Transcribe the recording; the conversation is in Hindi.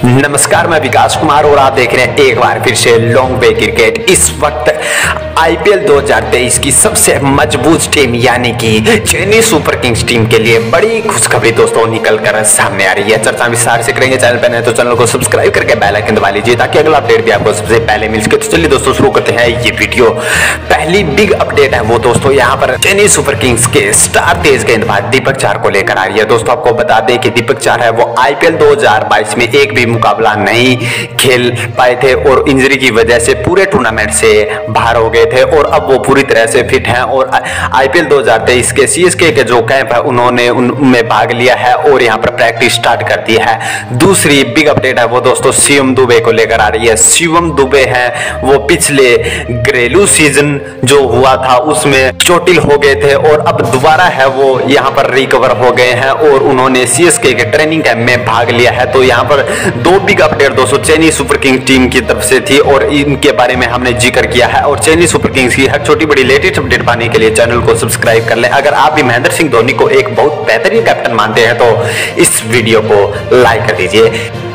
नमस्कार, मैं विकास कुमार और आप देख रहे हैं एक बार फिर से लॉन्ग वे क्रिकेट। इस वक्त आईपीएल 2023 की सबसे मजबूत टीम यानी कि चेन्नई सुपर किंग्स टीम के लिए बड़ी खुशखबरी दोस्तों निकल कर सामने आ रही है। चर्चा विस्तार से करेंगे। चैनल पर नए तो चैनल को सब्सक्राइब करके बेल आइकन दबा लीजिए ताकि अगला अपडेट भी आपको सबसे पहले मिल सके। तो चलिए दोस्तों शुरू करते हैं ये वीडियो। पहली बिग अपडेट है वो दोस्तों यहाँ पर चेन्नई सुपर किंग्स के स्टार तेज गेंदबाज दीपक चाहर को लेकर आ रही है। दोस्तों आपको बता दें कि दीपक चाहर है वो आईपीएल 2022 में एक भी मुकाबला नहीं खेल पाए थे और इंजरी की वजह से पूरे टूर्नामेंट से बाहर हो गए थे और अब वो पूरी तरह से फिट हैं और आईपीएल 2023 के सीएसके के जो कैंप है उन्होंने उनमें भाग लिया है और यहां पर प्रैक्टिस स्टार्ट कर दी है। दूसरी बिग अपडेट है वो दोस्तों शिवम दुबे को लेकर आ रही है। शिवम दुबे है वो पिछले घरेलू सीजन जो हुआ था उसमें चोटिल हो गए थे और अब दोबारा है वो यहां पर रिकवर हो गए हैं और उन्होंने सीएसके के ट्रेनिंग कैंप में भाग लिया है। तो यहां पर दो बिग अपडेट दोस्तों चेन्नई सुपर किंग्स टीम की तरफ से थी और इनके बारे में हमने जिक्र किया है। और चेन्नई सुपर किंग्स की हर छोटी बड़ी लेटेस्ट अपडेट पाने के लिए चैनल को सब्सक्राइब कर लें। अगर आप भी महेंद्र सिंह धोनी को एक बहुत बेहतरीन कैप्टन मानते हैं तो इस वीडियो को लाइक कर दीजिए।